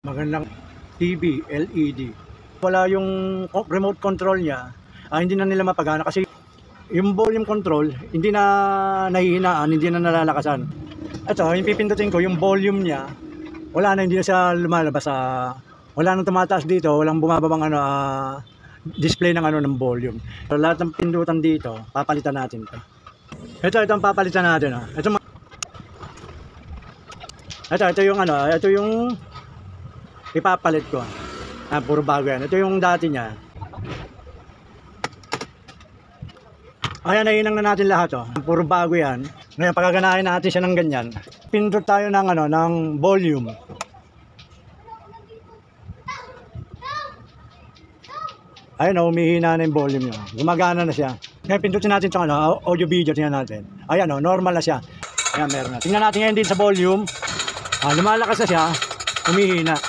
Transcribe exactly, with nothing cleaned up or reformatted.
Magandang T V, L E D. Wala yung co- remote control niya, ah, hindi na nila mapagana kasi yung volume control, hindi na nahihinaan, hindi na nalalakasan. Ito, yung pipindutin ko, yung volume niya, wala na, hindi na siya lumalabas sa, wala nang tumataas dito, walang bumababang ano, ah, display ng ano ng volume. So, lahat ng pindutan dito, papalitan natin to. Ito, ito ang papalitan natin. Ah. Ito, ma- ito, ito yung ano, ito yung ipapalit ko. Ah, puro bago yan. Ito yung dati niya. Ayan, nainang na natin lahat, oh. Puro bago yan. Ngayon, pagkaganahin natin siya ng ganyan. Pindot tayo ng, ano, ng volume. Ayan, oh, humihina na yung volume niya. Gumagana na siya. Ngayon, pindutin natin itong ano, audio video. Tingnan natin. Ayan, oh, normal na siya. Ayan, meron na. Tingnan natin ngayon din sa volume. Ah, lumalakas na siya. Humihina.